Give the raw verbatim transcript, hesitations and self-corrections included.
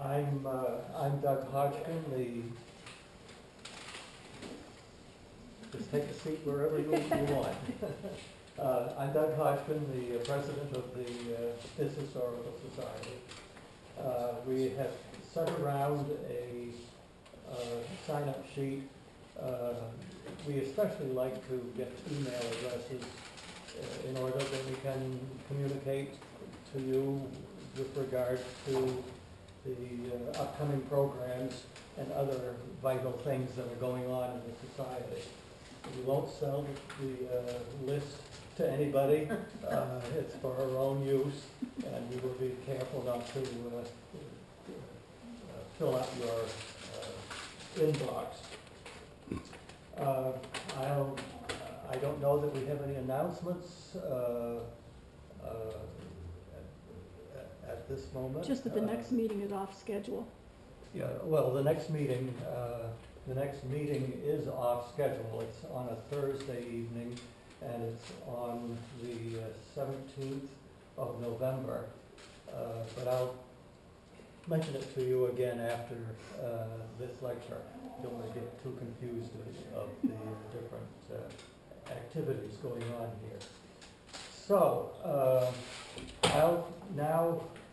I'm, uh, I'm Doug Hodgkin, the, just take a seat wherever you, you want. uh, I'm Doug Hodgkin, the uh, president of the uh, Historical Society. Uh, we have sent around a uh, sign-up sheet. Uh, we especially like to get email addresses uh, in order that we can communicate to you with regard to the uh, upcoming programs and other vital things that are going on in the society. We won't sell the uh, list to anybody. Uh, it's for our own use, and we will be careful not to uh, uh, fill up your uh, inbox. Uh, I'll, I don't know that we have any announcements uh, uh, at, at this moment. Just that the uh, next meeting is off schedule. Yeah, well, the next meeting, uh, the next meeting is off schedule. It's on a Thursday evening, and it's on the seventeenth of November. Uh, but I'll mention it to you again after uh, this lecture. Don't want to get too confused of, of the different uh, activities going on here. So, uh, I'll now